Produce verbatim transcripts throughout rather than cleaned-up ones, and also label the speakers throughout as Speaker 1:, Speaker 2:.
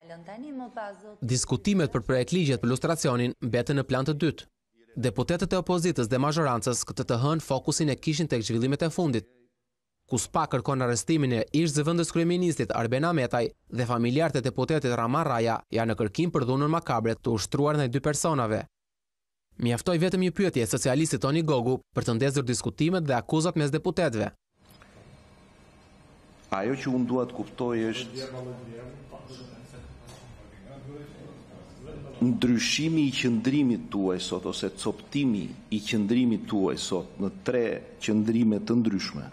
Speaker 1: Diskutimet për projektligjet për lustracionin mbetën në plan të dytë. Deputetët e opozitës dhe mazhorancës këtë të hënë fokusin e kishin tek zhvillimet e fundit, ku SPA kërkon arrestimin e ish zëvendës kryeministit Arben Ahmetaj dhe familjarët e deputetit Raman Raja janë në kërkim për dhunën makabre të ushtruar ndaj dy personave. Mjaftoi vetëm një pyetje e socialistit Toni Gogu për të ndezur diskutimet dhe akuzat mes deputetëve.
Speaker 2: Ajo që unë dua të kuptoj është ndryshimi i qëndrimit tuaj sot ose coptimi i qëndrimit tuaj sot në tre qëndrime të ndryshme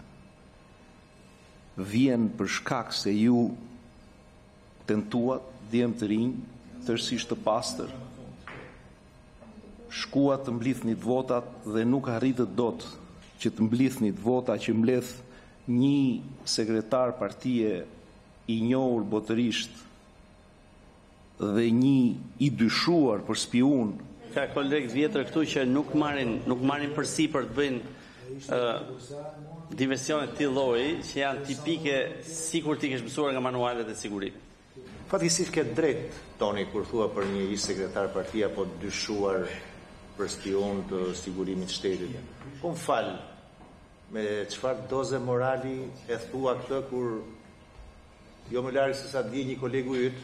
Speaker 2: vjen për shkak se ju tentuat djem të rinj, tërësisht të pastër, shkuat të mblidhnit votat dhe nuk arritët dot që të mblidhnit vota që mbledh një sekretar partie i njohur botërisht dhe një i dyshuar për spiun.
Speaker 3: Ka kolegë vjetër këtu që nuk marrin, nuk marrin përsipër të bëjnë uh, diversione të tillë lloji që janë tipike sikur ti kesh mësuar nga manualet e sigurimit.
Speaker 4: Fatikisht ke drejt, Toni, kur thua për një ish sekretar partia apo dyshuar për spion të sigurimit të shtetit. Po më fal, me çfarë doze morali e thua këtë kur jo më larg se sa di një kolegu yt,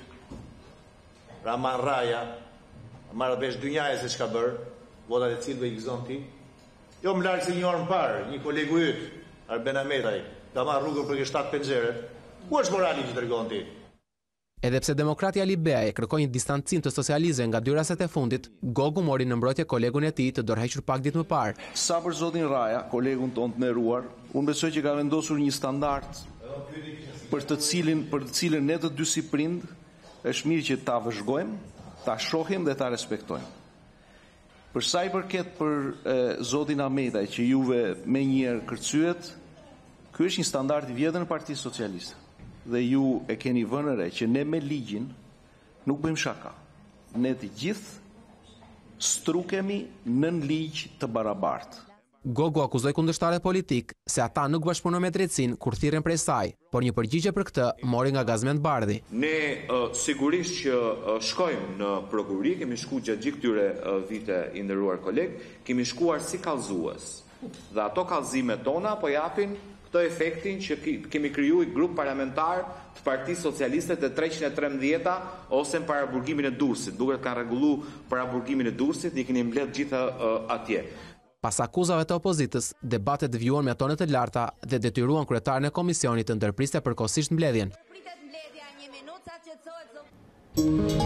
Speaker 4: Raman Raja, marrë vesh dynjaje se çka bër, votat e cilëve i gëzon ti. Jo më larg se një orë më parë, një kolegu yt, Arben Ahmetaj, ka marrë rrugën për shtatë penxhere. Ku është morali që tregon ti?
Speaker 1: Edhe pse demokrati Ali Beaj kërkoi një distancim të socializmit nga dy rastet e fundit, Gogu mori në mbrojtje kolegun e tij të dorëhequr pak ditë më parë.
Speaker 2: Sa për zotin Raja, kolegun tonë të nderuar, unë besoj që ka vendosur një standard për të cilin për të cilën ne të dy si prind është mirë që ta vëzhgojmë, ta shohim dhe ta respektojmë. Për sa i përket për e, zotin Ahmetaj që juve me njëherë kërcyet, ky është një standard i vjetër në Partisë Socialiste. Dhe ju e keni vënë re që ne me ligjin nuk bëjmë shaka. Ne të gjithë strukemi nën ligj të barabartë.
Speaker 1: Gogu akuzoi kundërshtarët politik se ata nuk bashkëpunojnë me drejtsinë kur thirren prej saj, por një përgjigje për këtë mori nga Gazmend Bardhi.
Speaker 5: Ne uh, sigurisht që uh, shkojmë në prokuri, kemi shkuar gjatë gjithë këtyre uh, vite i nderuar koleg, kemi shkuar si kallëzues. Dhe ato kallëzimet tona po japin këtë efektin që kemi krijuar grup parlamentar të Partisë Socialiste të treqind e trembëdhjetë ose në paraburgimin e Durrësit. Duket kanë rregulluar paraburgimin e Durrësit dhe i keni mbledh gjithë uh, atje.
Speaker 1: Pas akuzave të opozitës, debatet devijuan me tone të larta dhe detyruan kryetaren e komisionit të ndërpriste përkohësisht mbledhjen.